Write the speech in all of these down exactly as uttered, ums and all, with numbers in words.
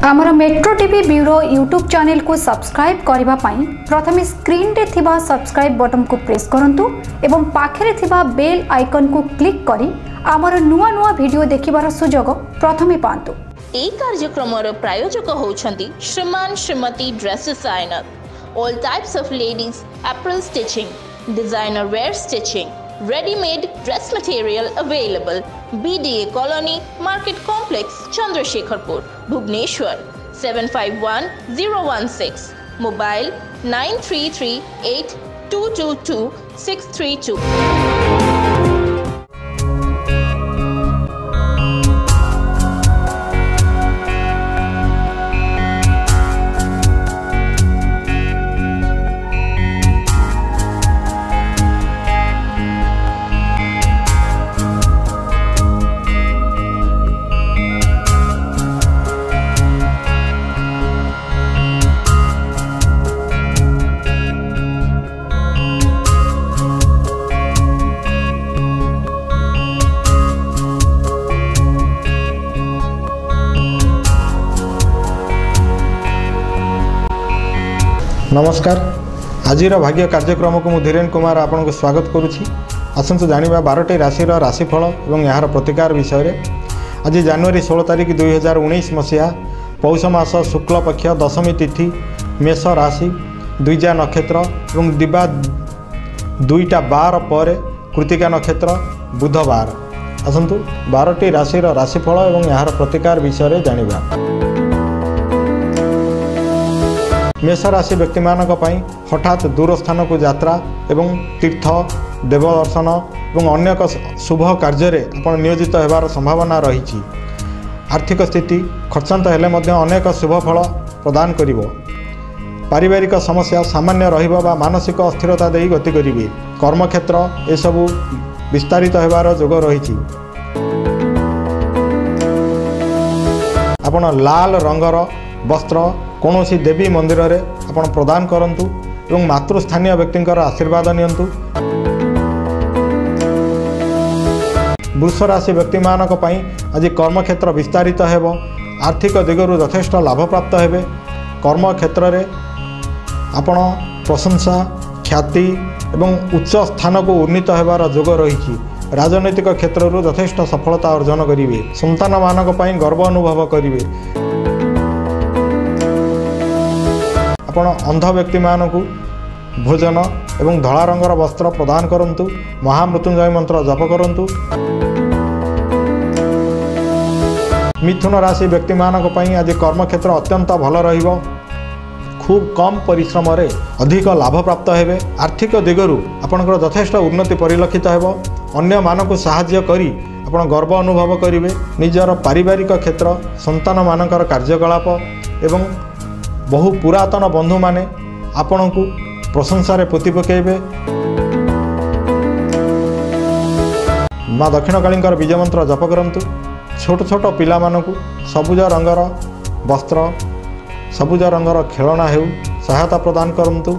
आमर metro TV bureau YouTube channel को subscribe करने पाई प्रथम स्क्रीन रे थिबा सब्सक्राइब बटन को प्रेस करंतु एवं पाखरे थिबा बेल आइकन को क्लिक करी आमर नुआ नुआ वीडियो देखिबार सुजोग प्रथमे पांतु। ए कार्यक्रमर प्रायोजक होउछंती Shriman Shrimati dress designer, all types of ladies apparel stitching, designer wear stitching, ready-made dress material available. B D A Colony, Market Complex, Chandrasekharpur, Bhubaneswar, seven five one zero one six. Mobile nine three three eight two two two six three two. नमस्कार। आजिर भाग्य कार्यक्रम को धीरेन कुमार आपन को स्वागत करुछि। आसंतु जानिबा बारह राशि राशिफल और यार प्रतिकार विषय रे। आज जनवरी सोलह तारिख दुई हजार उन्नीस मसीहा पौष मास शुक्ल पक्ष दशमी तिथि मेष राशि द्विजा नक्षत्र और दिबा दुईटा बार पर कृतिका नक्षत्र बुधवार। आसंतु बारह राशि राशिफल और यार प्रतिकार विषय रे जानिबा। मेष राशि व्यक्ति मानक पई हठात दूर स्थान को यात्रा एवं तीर्थ देवदर्शन और अन्य शुभ कार्य रे आपण नियोजित होबार संभावना रही। आर्थिक स्थिति खर्चांत हेले मध्य अनेक शुभ फल प्रदान करिवो। पारिवारिक समस्या सामान्य रहिबो बा मानसिक अस्थिरता देई गति करिवे। कर्मक्षेत्र ए सबु विस्तारित होबार जोग रही। आपण लाल रंगर वस्त्र कौनसी देवी मंदिर रे आपण प्रदान करंतु एवं मातृस्थानीय व्यक्तिंकर आशीर्वाद नियंतु। वृष राशि व्यक्ति मानक पई आज कर्मक्षेत्र विस्तारित हेबो। आर्थिक दिगरु यथेष्ट लाभ प्राप्त हेबे। कर्म क्षेत्र रे आपण प्रशंसा ख्याति एवं उच्च स्थान को उन्नीत हेबार जोग रही। राजनैतिक क्षेत्र रु यथेष्ट सफलता अर्जन करिवे। संतान मानक पई गर्व अनुभव करिवे। आपण अंध व्यक्ति मानक भोजन एवं धला रंगर वस्त्र प्रदान करंतु। महामृत्युंजय मंत्र जप करंतु। मिथुन राशि व्यक्ति मानक पई आज कर्मक्षेत्र अत्यंत भल रहिबो। खूब कम परिश्रम रे अधिक लाभ प्राप्त हेबे। आर्थिक दिगरु आपनकर यथेष्ट उन्नति परिलक्षित हेबो। अन्य मानक सहाय्य करी आपण गर्व अनुभव करिवे। निजर पारिवारिक क्षेत्र संतान मानकर कार्यकलाप एवं बहु पुरातन बंधु माने आपण को प्रशंसा रे पोती पकेबे। माँ दक्षिणकाली बीज मंत्र जप करंतु। छोट छोट पिला मानकु सबुज रंगर वस्त्र सबुज रंगर खेलना हेउ सहायता प्रदान करंतु।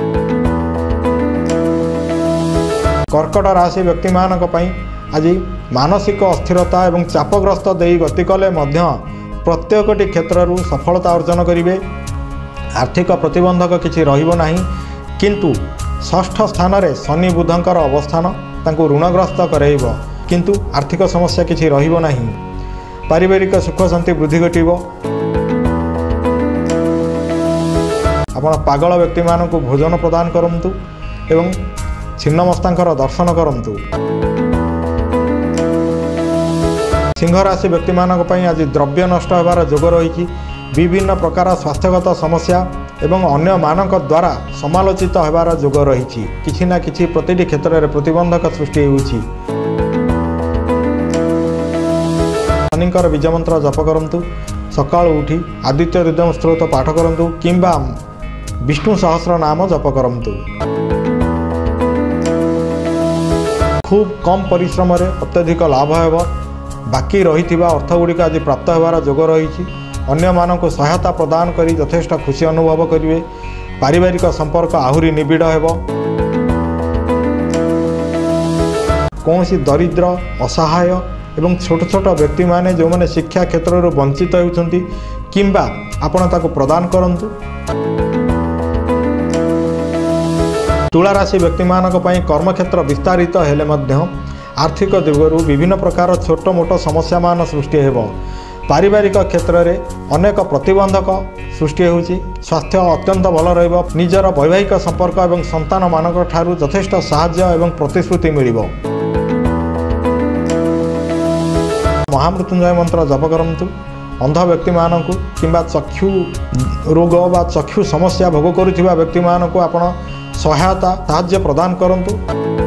कर्कट राशि व्यक्ति मानक पई आज मानसिक अस्थिरता एवं चापग्रस्त देई गति कले मध्य प्रत्येकटी क्षेत्रु सफलता अर्जन करिवे। आर्थिक प्रतिबंधक किछि रहिबो नाही, किंतु षष्ठ स्थान रे शनि बुधंकर अवस्थान तांको ऋणग्रस्त करैबो, किंतु आर्थिक समस्या किछि रहिबो नाही। पारिवारिक सुख शांति वृद्धि घटिबो। आपण पागल व्यक्ति मानकु भोजन प्रदान करंतु एवं छिन्नमस्तांकर दर्शन करंतु। सिंह राशि व्यक्ति मानक पई आज द्रव्य नष्ट होबार जोग रही। विभिन्न प्रकार स्वास्थ्यगत समस्या एवं अन्य मानक द्वारा समालोचित होबार जोग रही। किछि ना किछि प्रतिटी क्षेत्र में प्रतिबंधक सृष्टि होउछि। शनिकर बीज मंत्र जप करंतु। सकाळ उठी आदित्य हृदय स्तोत्र पाठ करंतु किंबा विष्णु सहस्र नाम जप करंतु। खूब कम परिश्रम रे अत्यधिक लाभ हेबो। बाकी रहिथिबा अर्थ गुड़िक आज प्राप्त होबार जोग रही। अन्य मानक सहायता प्रदान करी यथेष्ट खुशी अनुभव करिवे। पारिवारिक संपर्क आहुरी निबिड़ हेबो। कौनसी दरिद्र असहाय एवं छोट छोट व्यक्ति माने जो माने शिक्षा क्षेत्र वंचित होउछंती किंबा आपण ताको प्रदान करंतु। तुला राशि व्यक्ति मानक पई कर्मक्षेत्र विस्तारित हेले मध्य आर्थिक दिगरु विभिन्न प्रकार छोट मोट समस्या मान सृष्टि हेबो। पारिवारिक क्षेत्र में अनेक प्रतिबंधक सृष्टि होउछि। स्वास्थ्य अत्यंत भल रहिबो। निजर वैवाहिक संपर्क एवं संतान मानक ठारू यथेष्ट साहाय्य एवं प्रतिश्रुति मिलिबो। महामृत्युंजय मंत्र जप करंतु। अंध व्यक्ति मानक किंबा चक्षु रोग बा चक्षु समस्या भोग करुथिबा व्यक्ति मानक आपण सहायता साहाय्य प्रदान करंतु।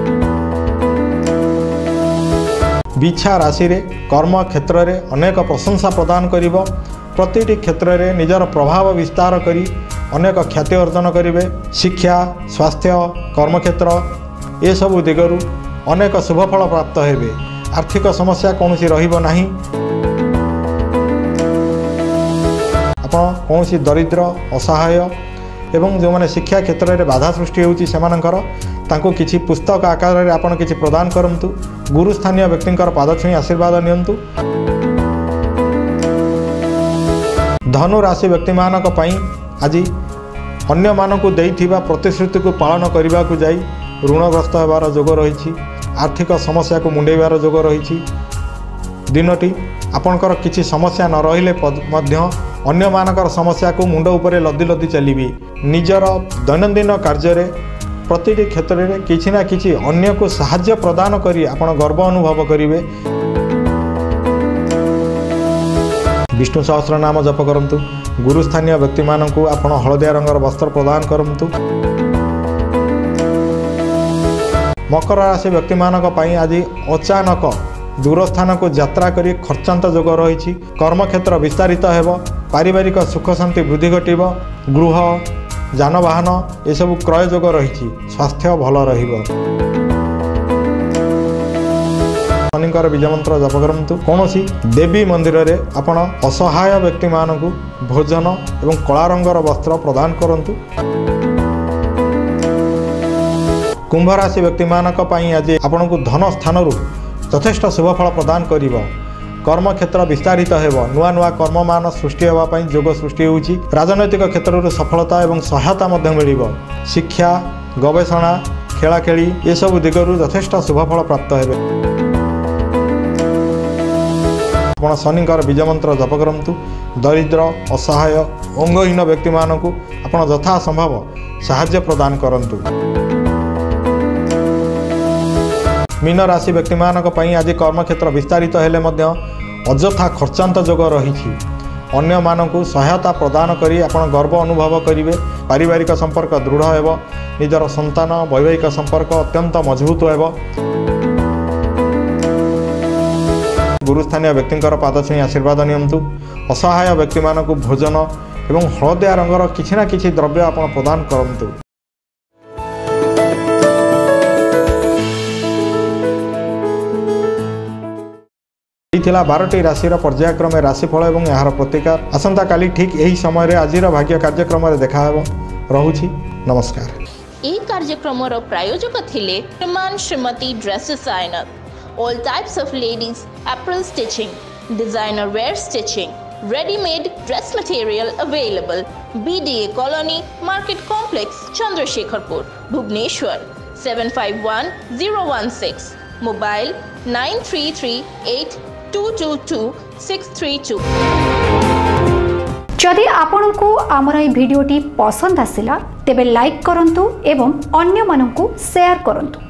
बिछा राशि रे कर्म क्षेत्र में अनेक प्रशंसा प्रदान करिबो। प्रतिटी क्षेत्र में निजर प्रभाव विस्तार करी अनेक ख्याति अर्जन करिवे। शिक्षा स्वास्थ्य कर्मक्षेत्र ये सब दिगरु अनेक शुभफल प्राप्त हेबे। आर्थिक समस्या कौनसी रहिबो नाही। आपण कौनसी दरिद्र असहाय एवं जो माने शिक्षा क्षेत्र में बाधा सृष्टि होउची सेमानकर तांको किछि पुस्तक आकार रे आपण किछि प्रदान करंतु। गुरु स्थानीय व्यक्तिंकर पाद छुई आशीर्वाद नियंतु। धनु राशि व्यक्ति मानक पई आज अन्य मानकु देइथिबा प्रतिश्रुति को पालन करिबा को जाई ऋणग्रस्त हेबार जोग रहिछि। आर्थिक समस्या को मुंडेबार जोग रहिछि। दिनटी आपणकर किछि समस्या न रहिले मध्य अन्य मानकर समस्या को मुंड उपरे लदी लदी चलिबी। निजर दैनंदिन कार्य रे प्रतिटी क्षेत्र में किछि ना किछि अन्य को साहाय्य प्रदान करी आपण गर्व अनुभव करिवे। विष्णु सहस्र नाम जप करंतु। गुरु स्थानीय व्यक्ति मानकु आपण हलदिया रंगर वस्त्र प्रदान करंतु। मकर राशि व्यक्ति मानक पई आज अचानक दूर स्थान को यात्रा करी खर्चांत जोग रही। कर्मक्षेत्र विस्तारित हेबो। पारिवारिक सुख शांति वृद्धि घटिबो। गृह जानवाहन ये सब क्रय जोग रही। स्वास्थ्य भल रहिबो। शनिकर बीज मंत्र जप करंतु। कौनसी देवी मंदिर रे आपण असहाय व्यक्ति मानकु भोजन एवं कला रंगर वस्त्र प्रदान करंतु। कुंभ राशि व्यक्ति मानक पई आज आपनकु धन स्थान रु यथेष्ट शुभफल प्रदान करिबो। कर्मक्षेत्र विस्तारित हेबो। नुआ नुआ कर्ममान सृष्टि हेबा पई जोग सृष्टि होउची। राजनैतिक क्षेत्र रो सफलता एवं सहायता मध्य मिलिबो। शिक्षा गवेषणा खेलाखेली ये सब दिगरु यथेष्ट शुभफल प्राप्त हेबे। आपण शनिकर बीज मंत्र जप करंतु। दरिद्र असहाय अंगहीन व्यक्ति मानकु आपण यथा संभव साहाय्य प्रदान करंतु। मीन राशि व्यक्ति मानक पई आज कर्मक्षेत्र विस्तारित हेले मध्य अजथा खर्चांत जोग रही। अन्य मानकु सहायता प्रदान करी आपण गर्व अनुभव करिवे। पारिवारिक संपर्क दृढ़ हेबो। निजर संतान वैवाहिक संपर्क अत्यंत मजबूत हेबो। गुरु स्थानीय व्यक्तिंकर पाद छुई आशीर्वाद नियंतु। असहाय व्यक्ति मानकु भोजन एवं हलदिया रंगर किछि ना किछि द्रव्य आपण प्रदान करंतु। बारटी राशि पर्यायक्रम राशिफल और यार प्रतिकार। आसंता काली ठीक यही समय आज भाग्य कार्यक्रम देखा रहुछि। नमस्कार। यह कार्यक्रम प्रायोजक थिले Shriman Shrimati dress designer. All types of ladies apparel stitching, designer wear stitching, readymade dress material available. BDA colony, market complex, Chandrasekharpur, Bhubaneswar. Seven five one zero one six. Mobile nine three three eight two two two six three two. जदि आपंको आमर ए भिडियोटी पसंद आसिला तेबे like करंतु एवं अन्य मानंकु share करंतु।